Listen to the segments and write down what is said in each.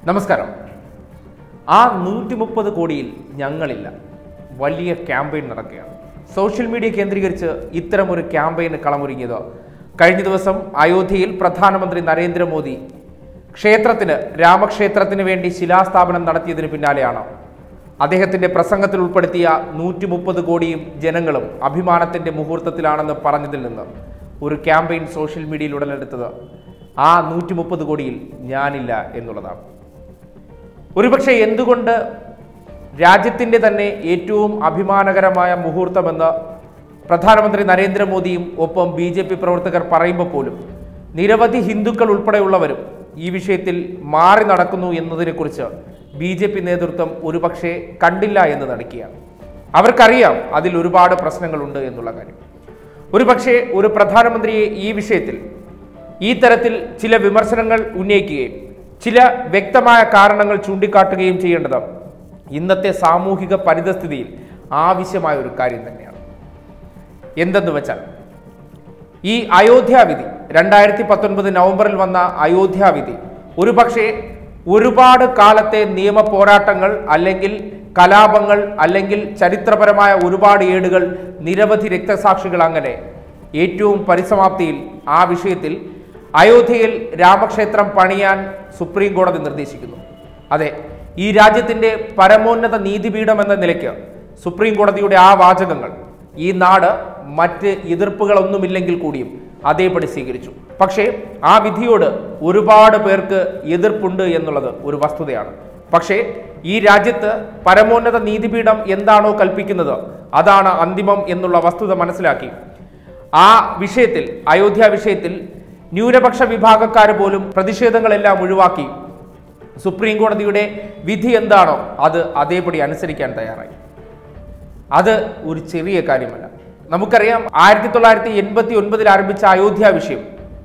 നമസ്കാരം. ആ 130 കോടിയിൽ ഞങ്ങളില്ല. വലിയ ക്യാമ്പയിൻ നടക്കുകയാണ്. സോഷ്യൽ മീഡിയ കേന്ദ്രീകരിച്ച് ഇത്തരമൊരു ക്യാമ്പയിന് കളമൊരുങ്ങിയത് കഴിഞ്ഞ ദിവസം അയോധ്യയിൽ പ്രധാനമന്ത്രി നരേന്ദ്രമോദി രാമക്ഷേത്രത്തിന് വേണ്ടി ശിലാസ്ഥാപനം നടത്തിയതിന് പിന്നാലെയാണ്. അദ്ദേഹത്തിന്റെ പ്രസംഗത്തിൽ ഉൾപ്പെടുത്തിയ 130 കോടിയും ജനങ്ങളും അഭിമാനത്തിന്റെ മുഹൂർത്തത്തിലാണെന്ന് പറഞ്ഞതിൽ നിന്ന് ഒരു ക്യാമ്പയിൻ സോഷ്യൽ മീഡിയയിൽ ഉടലെടുത്തത് ആ 130 കോടിയിൽ ഞാനില്ല എന്നുള്ളതാണ്. ഒരുപക്ഷെ എന്തുകൊണ്ട് രാജ്യത്തിൻ്റെ തന്നെ ഏറ്റവും അഭിമാനകരമായ മുഹൂർത്തമെന്ന് പ്രധാനമന്ത്രി നരേന്ദ്രമോദിയും ഒപ്പം BJP പ്രവർത്തകർ പറയുമ്പോൾ പോലും നിരവധി ഹിന്ദുക്കൾ ഉൾപ്പെടെയുള്ളവരും ഈ വിഷയത്തിൽ മാറി നടക്കുന്നു എന്നതിനെക്കുറിച്ച് BJP നേതൃത്വം ഒരുപക്ഷെ കണ്ടില്ല എന്ന് നടിക്കുകയാണ്. അവർക്കറിയാം അതിൽ ഒരുപാട് പ്രശ്നങ്ങളുണ്ട് എന്നുള്ള കാര്യം. ഒരുപക്ഷെ ഒരു പ്രധാനമന്ത്രിയെ ഈ വിഷയത്തിൽ ഈ തരത്തിൽ ചില വിമർശനങ്ങൾ ഉന്നയിക്കുകയും ചില വ്യക്തമായ കാരണങ്ങൾ ചൂണ്ടിക്കാട്ടുകയും ചെയ്യേണ്ടത് ഇന്നത്തെ സാമൂഹിക പരിതസ്ഥിതിയിൽ ആവശ്യമായ ഒരു കാര്യം തന്നെയാണ്. എന്തെന്ന് വെച്ചാൽ ഈ അയോധ്യാവിധി 2019 നവംബറിൽ വന്ന അയോധ്യാവിധി ഒരുപക്ഷെ ഒരുപാട് കാലത്തെ നിയമ പോരാട്ടങ്ങൾ അല്ലെങ്കിൽ കലാപങ്ങൾ അല്ലെങ്കിൽ ചരിത്രപരമായ ഒരുപാട് ഏടുകൾ നിരവധി രക്തസാക്ഷികൾ അങ്ങനെ ഏറ്റവും പരിസമാപ്തിയിൽ ആ വിഷയത്തിൽ അയോധ്യയിൽ രാമക്ഷേത്രം പണിയാൻ സുപ്രീം കോടതി നിർദ്ദേശിക്കുന്നു. അതെ, ഈ രാജ്യത്തിൻ്റെ പരമോന്നത നീതിപീഠം എന്ന നിലയ്ക്ക് സുപ്രീം കോടതിയുടെ ആ വാചകങ്ങൾ ഈ നാട് മറ്റ് എതിർപ്പുകളൊന്നുമില്ലെങ്കിൽ കൂടിയും അതേപടി സ്വീകരിച്ചു. പക്ഷേ ആ വിധിയോട് ഒരുപാട് പേർക്ക് എതിർപ്പുണ്ട് എന്നുള്ളത് ഒരു വസ്തുതയാണ്. പക്ഷേ ഈ രാജ്യത്ത് പരമോന്നത നീതിപീഠം എന്താണോ കൽപ്പിക്കുന്നത് അതാണ് അന്തിമം എന്നുള്ള വസ്തുത മനസ്സിലാക്കി ആ വിഷയത്തിൽ, അയോധ്യ വിഷയത്തിൽ ന്യൂനപക്ഷ വിഭാഗക്കാർ പോലും പ്രതിഷേധങ്ങളെല്ലാം ഒഴിവാക്കി സുപ്രീം കോടതിയുടെ വിധി എന്താണോ അത് അതേപടി അനുസരിക്കാൻ തയ്യാറായി. അത് ഒരു ചെറിയ കാര്യമല്ല. നമുക്കറിയാം 1989 ആരംഭിച്ച അയോധ്യ വിഷയം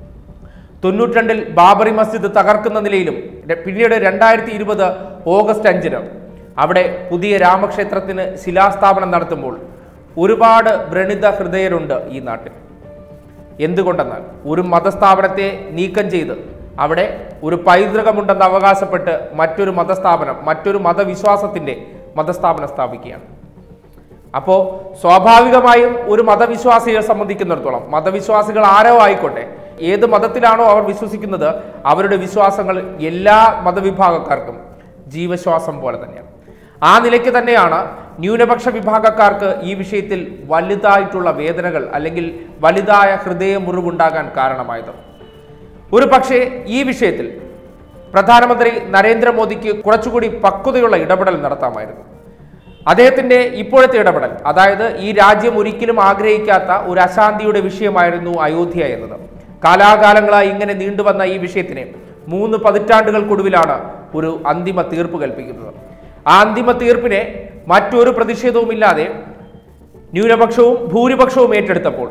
92 ബാബറി മസ്ജിദ് തകർക്കുന്ന നിലയിലും പിന്നീട് 2020 ഓഗസ്റ്റ് 5 അവിടെ പുതിയ രാമക്ഷേത്രത്തിന് ശിലാസ്ഥാപനം നടത്തുമ്പോൾ ഒരുപാട് വ്രണിത ഹൃദയരുണ്ട് ഈ നാട്ടിൽ. എന്തുകൊണ്ടെന്നാൽ ഒരു മതസ്ഥാപനത്തെ നീക്കം ചെയ്ത് അവിടെ ഒരു പൈതൃകമുണ്ടെന്ന് അവകാശപ്പെട്ട് മറ്റൊരു മതവിശ്വാസത്തിൻ്റെ മതസ്ഥാപനം സ്ഥാപിക്കുകയാണ്. അപ്പോൾ സ്വാഭാവികമായും ഒരു മതവിശ്വാസിയെ സംബന്ധിക്കുന്നിടത്തോളം, മതവിശ്വാസികൾ ആരോ ആയിക്കോട്ടെ, ഏത് മതത്തിലാണോ അവർ വിശ്വസിക്കുന്നത് അവരുടെ വിശ്വാസങ്ങൾ എല്ലാ മതവിഭാഗക്കാർക്കും ജീവശ്വാസം പോലെ തന്നെയാണ്. ആ നിലയ്ക്ക് തന്നെയാണ് ന്യൂനപക്ഷ വിഭാഗക്കാർക്ക് ഈ വിഷയത്തിൽ വലുതായിട്ടുള്ള വേദനകൾ അല്ലെങ്കിൽ വലുതായ ഹൃദയമുറിവുണ്ടാകാൻ കാരണമായത്. ഒരു പക്ഷേ ഈ വിഷയത്തിൽ പ്രധാനമന്ത്രി നരേന്ദ്രമോദിക്ക് കുറച്ചുകൂടി പക്വതയുള്ള ഇടപെടൽ നടത്താമായിരുന്നു. അദ്ദേഹത്തിൻ്റെ ഇപ്പോഴത്തെ ഇടപെടൽ, അതായത് ഈ രാജ്യം ഒരിക്കലും ആഗ്രഹിക്കാത്ത ഒരു അശാന്തിയുടെ വിഷയമായിരുന്നു അയോധ്യ എന്നത്. കാലാകാലങ്ങളായി ഇങ്ങനെ നീണ്ടുവന്ന ഈ വിഷയത്തിന് 3 പതിറ്റാണ്ടുകൾക്കൊടുവിലാണ് ഒരു അന്തിമ തീർപ്പ് കൽപ്പിക്കുന്നത്. ആ അന്തിമ തീർപ്പിനെ മറ്റൊരു പ്രതിഷേധവുമില്ലാതെ ന്യൂനപക്ഷവും ഭൂരിപക്ഷവും ഏറ്റെടുത്തപ്പോൾ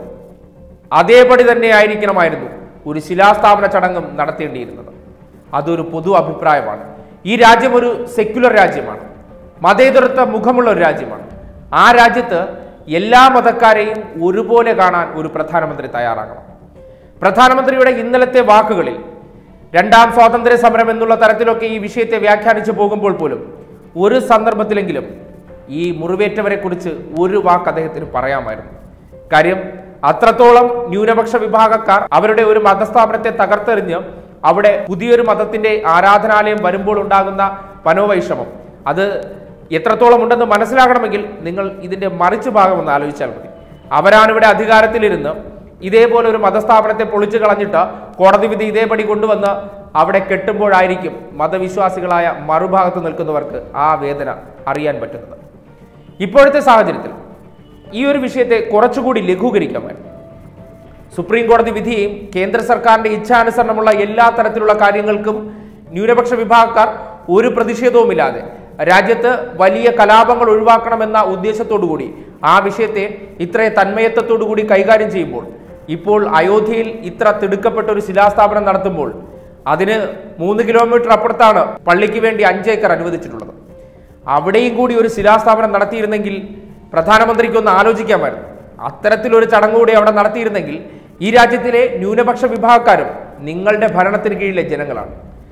അതേപടി തന്നെ ആയിരിക്കണമായിരുന്നു ഒരു ശിലാസ്ഥാപന ചടങ്ങും നടത്തേണ്ടിയിരുന്നത്. അതൊരു പൊതു അഭിപ്രായമാണ്. ഈ രാജ്യം ഒരു സെക്യുലർ രാജ്യമാണ്, മതേതരത്വ മുഖമുള്ള ഒരു രാജ്യമാണ്. ആ രാജ്യത്ത് എല്ലാ മതക്കാരെയും ഒരുപോലെ കാണാൻ ഒരു പ്രധാനമന്ത്രി തയ്യാറാകണം. പ്രധാനമന്ത്രിയുടെ ഇന്നലത്തെ വാക്കുകളിൽ 2ാം സ്വാതന്ത്ര്യ സമരം എന്നുള്ള തരത്തിലൊക്കെ ഈ വിഷയത്തെ വ്യാഖ്യാനിച്ചു പോകുമ്പോൾ പോലും ഒരു സന്ദർഭത്തിലെങ്കിലും ഈ മുറിവേറ്റവരെ കുറിച്ച് ഒരു വാക്ക് അദ്ദേഹത്തിന് പറയാമായിരുന്നു. കാര്യം അത്രത്തോളം ന്യൂനപക്ഷ വിഭാഗക്കാർ അവരുടെ ഒരു മതസ്ഥാപനത്തെ തകർത്തെറിഞ്ഞ് അവിടെ പുതിയൊരു മതത്തിന്റെ ആരാധനാലയം വരുമ്പോൾ ഉണ്ടാകുന്ന മനോവൈഷമം അത് എത്രത്തോളം ഉണ്ടെന്ന് മനസ്സിലാകണമെങ്കിൽ നിങ്ങൾ ഇതിന്റെ മറിച്ച് ഭാഗം ഒന്ന് ആലോചിച്ചാൽ മതി. അവരാണിവിടെ അധികാരത്തിലിരുന്ന് ഇതേപോലെ ഒരു മതസ്ഥാപനത്തെ പൊളിച്ചു കളഞ്ഞിട്ട് കോടതി വിധി ഇതേപടി കൊണ്ടുവന്ന് അവിടെ കെട്ടുമ്പോഴായിരിക്കും മതവിശ്വാസികളായ മറുഭാഗത്ത് നിൽക്കുന്നവർക്ക് ആ വേദന അറിയാൻ പറ്റുന്നത്. ഇപ്പോഴത്തെ സാഹചര്യത്തിൽ ഈ ഒരു വിഷയത്തെ കുറച്ചുകൂടി ലഘൂകരിക്കാമായിരുന്നു. സുപ്രീം കോടതി വിധിയെയും കേന്ദ്ര സർക്കാരിന്റെ ഇച്ഛാനുസരണമുള്ള എല്ലാ തരത്തിലുള്ള കാര്യങ്ങൾക്കും ന്യൂനപക്ഷ വിഭാഗക്കാർ ഒരു പ്രതിഷേധവുമില്ലാതെ രാജ്യത്ത് വലിയ കലാപങ്ങൾ ഒഴിവാക്കണമെന്ന ഉദ്ദേശത്തോടുകൂടി ആ വിഷയത്തെ ഇത്ര തന്മയത്വത്തോടുകൂടി കൈകാര്യം ചെയ്യുമ്പോൾ, ഇപ്പോൾ അയോധ്യയിൽ ഇത്ര തിടുക്കപ്പെട്ട ഒരു ശിലാസ്ഥാപനം നടത്തുമ്പോൾ അതിന് 3 കിലോമീറ്റർ അപ്പുറത്താണ് പള്ളിക്ക് വേണ്ടി 5 ഏക്കർ അനുവദിച്ചിട്ടുള്ളത്. അവിടെയും കൂടി ഒരു ശിലാസ്ഥാപനം നടത്തിയിരുന്നെങ്കിൽ പ്രധാനമന്ത്രിക്ക് ഒന്ന് ആലോചിക്കാമായിരുന്നു. അത്തരത്തിലൊരു ചടങ്ങുകൂടി അവിടെ നടത്തിയിരുന്നെങ്കിൽ ഈ രാജ്യത്തിലെ ന്യൂനപക്ഷ വിഭാഗക്കാരും നിങ്ങളുടെ ഭരണത്തിന് കീഴിലെ ജനങ്ങളാണ്.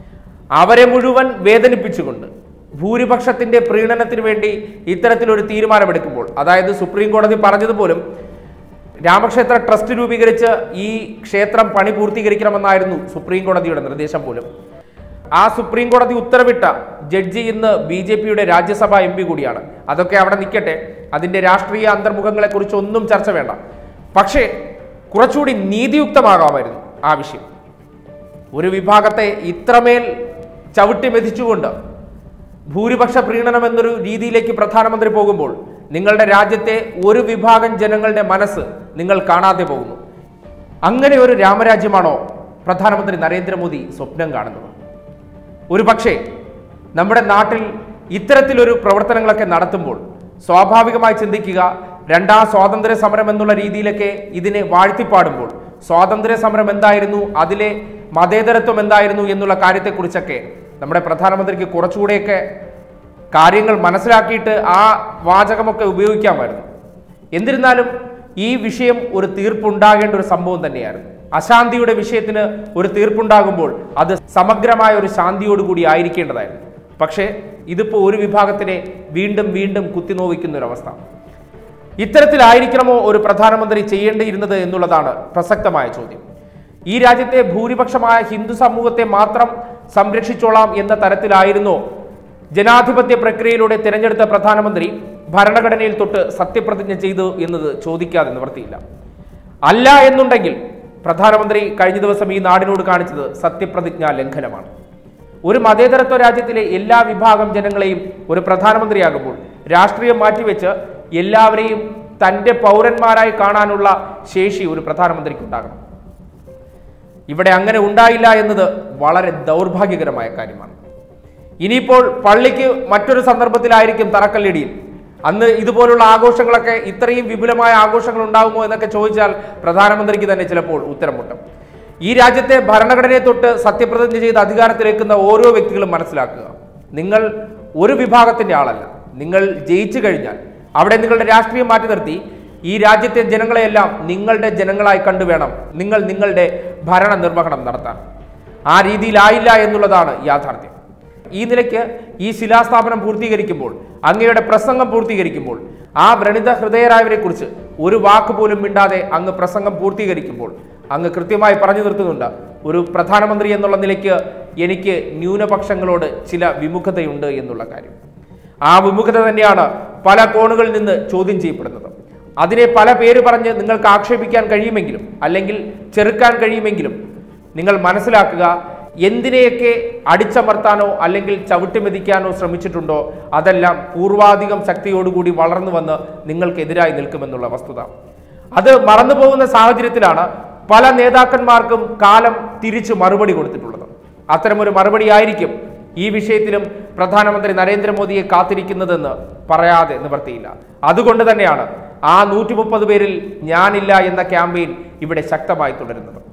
അവരെ മുഴുവൻ വേദനിപ്പിച്ചുകൊണ്ട് ഭൂരിപക്ഷത്തിന്റെ പ്രീണനത്തിന് വേണ്ടി ഇത്തരത്തിലൊരു തീരുമാനമെടുക്കുമ്പോൾ, അതായത് സുപ്രീം കോടതി പറഞ്ഞതുപോലും രാമക്ഷേത്ര ട്രസ്റ്റ് രൂപീകരിച്ച് ഈ ക്ഷേത്രം പണി പൂർത്തീകരിക്കണമെന്നായിരുന്നു സുപ്രീം കോടതിയുടെ നിർദ്ദേശം പോലും. ആ സുപ്രീം കോടതി ഉത്തരവിട്ട ജഡ്ജി ഇന്ന് BJPയുടെ രാജ്യസഭാ MP കൂടിയാണ്. അതൊക്കെ അവിടെ നിൽക്കട്ടെ, അതിൻ്റെ രാഷ്ട്രീയ അന്തർമുഖങ്ങളെ കുറിച്ച് ഒന്നും ചർച്ച വേണ്ട. പക്ഷേ കുറച്ചുകൂടി നീതിയുക്തമാകാമായിരുന്നു ആ വിഷയം. ഒരു വിഭാഗത്തെ ഇത്രമേൽ ചവിട്ടി മെതിച്ചുകൊണ്ട് ഭൂരിപക്ഷ പ്രീണനം എന്നൊരു രീതിയിലേക്ക് പ്രധാനമന്ത്രി പോകുമ്പോൾ നിങ്ങളുടെ രാജ്യത്തെ ഒരു വിഭാഗം ജനങ്ങളുടെ മനസ്സ് നിങ്ങൾ കാണാതെ പോകുന്നു. അങ്ങനെ ഒരു രാമരാജ്യമാണോ പ്രധാനമന്ത്രി നരേന്ദ്രമോദി സ്വപ്നം കാണുന്നത്? ഒരു പക്ഷേ നമ്മുടെ നാട്ടിൽ ഇത്തരത്തിലൊരു പ്രവർത്തനങ്ങളൊക്കെ നടത്തുമ്പോൾ സ്വാഭാവികമായി ചിന്തിക്കുക, രണ്ടാം സ്വാതന്ത്ര്യ സമരം എന്നുള്ള രീതിയിലൊക്കെ ഇതിനെ വാഴ്ത്തിപ്പാടുമ്പോൾ സ്വാതന്ത്ര്യ സമരം എന്തായിരുന്നു, അതിലെ മതേതരത്വം എന്തായിരുന്നു എന്നുള്ള കാര്യത്തെക്കുറിച്ചൊക്കെ നമ്മുടെ പ്രധാനമന്ത്രിക്ക് കുറച്ചുകൂടെയൊക്കെ കാര്യങ്ങൾ മനസ്സിലാക്കിയിട്ട് ആ വാചകമൊക്കെ ഉപയോഗിക്കാമായിരുന്നു. എന്നിരുന്നാലും ഈ വിഷയം ഒരു തീർപ്പുണ്ടാകേണ്ട ഒരു സംഭവം തന്നെയായിരുന്നു. അശാന്തിയുടെ വിഷയത്തിന് ഒരു തീർപ്പുണ്ടാകുമ്പോൾ അത് സമഗ്രമായ ഒരു ശാന്തിയോടുകൂടി ആയിരിക്കേണ്ടതായിരുന്നു. പക്ഷേ ഇതിപ്പോൾ ഒരു വിഭാഗത്തിനെ വീണ്ടും വീണ്ടും കുത്തിനോവിക്കുന്ന ഒരവസ്ഥ. ഇത്തരത്തിലായിരിക്കണമോ ഒരു പ്രധാനമന്ത്രി ചെയ്യേണ്ടിയിരുന്നത് എന്നുള്ളതാണ് പ്രസക്തമായ ചോദ്യം. ഈ രാജ്യത്തെ ഭൂരിപക്ഷമായ ഹിന്ദു സമൂഹത്തെ മാത്രം സംരക്ഷിച്ചോളാം എന്ന തരത്തിലായിരുന്നോ ജനാധിപത്യ പ്രക്രിയയിലൂടെ തിരഞ്ഞെടുത്ത പ്രധാനമന്ത്രി ഭരണഘടനയിൽ തൊട്ട് സത്യപ്രതിജ്ഞ ചെയ്തു എന്നത് ചോദിക്കാതെ നിവർത്തിയില്ല. അല്ല എന്നുണ്ടെങ്കിൽ പ്രധാനമന്ത്രി കഴിഞ്ഞ ദിവസം ഈ നാടിനോട് കാണിച്ചത് സത്യപ്രതിജ്ഞാ ലംഘനമാണ്. ഒരു മതേതരത്വ രാജ്യത്തിലെ എല്ലാ വിഭാഗം ജനങ്ങളെയും ഒരു പ്രധാനമന്ത്രിയാകുമ്പോൾ രാഷ്ട്രീയം മാറ്റിവെച്ച് എല്ലാവരെയും തൻ്റെ പൗരന്മാരായി കാണാനുള്ള ശേഷി ഒരു പ്രധാനമന്ത്രിക്ക് ഉണ്ടാകണം. ഇവിടെ അങ്ങനെ ഉണ്ടായില്ല എന്നത് വളരെ ദൗർഭാഗ്യകരമായ കാര്യമാണ്. ഇനിയിപ്പോൾ പള്ളിക്ക് മറ്റൊരു സന്ദർഭത്തിലായിരിക്കും തറക്കല്ലിടിയിൽ. അന്ന് ഇതുപോലുള്ള ആഘോഷങ്ങളൊക്കെ, ഇത്രയും വിപുലമായ ആഘോഷങ്ങൾ ഉണ്ടാകുമോ എന്നൊക്കെ ചോദിച്ചാൽ പ്രധാനമന്ത്രിക്ക് തന്നെ ചിലപ്പോൾ ഉത്തരം മുട്ടും. ഈ രാജ്യത്തെ ഭരണഘടനയെ തൊട്ട് സത്യപ്രതിജ്ഞ ചെയ്ത് അധികാരത്തിലേക്കുന്ന ഓരോ വ്യക്തികളും മനസ്സിലാക്കുക, നിങ്ങൾ ഒരു വിഭാഗത്തിന്റെ ആളല്ല. നിങ്ങൾ ജയിച്ചു കഴിഞ്ഞാൽ അവിടെ നിങ്ങളുടെ രാഷ്ട്രീയം മാറ്റി നിർത്തി ഈ രാജ്യത്തെ ജനങ്ങളെയെല്ലാം നിങ്ങളുടെ ജനങ്ങളായി കണ്ടുവേണം നിങ്ങൾ നിങ്ങളുടെ ഭരണ നിർവഹണം നടത്താൻ. ആ രീതിയിലായില്ല എന്നുള്ളതാണ് യാഥാർത്ഥ്യം. ഈ നിലയ്ക്ക് ഈ ശിലാസ്ഥാപനം പൂർത്തീകരിക്കുമ്പോൾ, അങ്ങയുടെ പ്രസംഗം പൂർത്തീകരിക്കുമ്പോൾ, ആ വ്രണിത ഹൃദയരായവരെ കുറിച്ച് ഒരു വാക്ക് പോലും മിണ്ടാതെ അങ്ങ് പ്രസംഗം പൂർത്തീകരിക്കുമ്പോൾ അങ്ങ് കൃത്യമായി പറഞ്ഞു നിർത്തുന്നുണ്ട്, ഒരു പ്രധാനമന്ത്രി എന്നുള്ള നിലയ്ക്ക് എനിക്ക് ന്യൂനപക്ഷങ്ങളോട് ചില വിമുഖതയുണ്ട് എന്നുള്ള കാര്യം. ആ വിമുഖത തന്നെയാണ് പല കോണുകളിൽ നിന്ന് ചോദ്യം ചെയ്യപ്പെടുന്നത്. അതിനെ പല പേര് പറഞ്ഞ് നിങ്ങൾക്ക് ആക്ഷേപിക്കാൻ കഴിയുമെങ്കിലും അല്ലെങ്കിൽ ചെറുക്കാൻ കഴിയുമെങ്കിലും നിങ്ങൾ മനസ്സിലാക്കുക, എന്തിനെയൊക്കെ അടിച്ചമർത്താനോ അല്ലെങ്കിൽ ചവിട്ടിമെതിക്കാനോ ശ്രമിച്ചിട്ടുണ്ടോ അതെല്ലാം പൂർവാധികം ശക്തിയോടുകൂടി വളർന്നു വന്ന് നിങ്ങൾക്കെതിരായി നിൽക്കുമെന്നുള്ള വസ്തുത. അത് മറന്നുപോകുന്ന സാഹചര്യത്തിലാണ് പല നേതാക്കന്മാർക്കും കാലം തിരിച്ചു മറുപടി കൊടുത്തിട്ടുള്ളത്. അത്തരമൊരു മറുപടി ആയിരിക്കും ഈ വിഷയത്തിലും പ്രധാനമന്ത്രി നരേന്ദ്രമോദിയെ കാത്തിരിക്കുന്നതെന്ന് പറയാതെ നിവർത്തിയില്ല. അതുകൊണ്ട് തന്നെയാണ് ആ 130 പേരിൽ ഞാനില്ല എന്ന ക്യാമ്പയിൻ ഇവിടെ ശക്തമായി തുടരുന്നത്.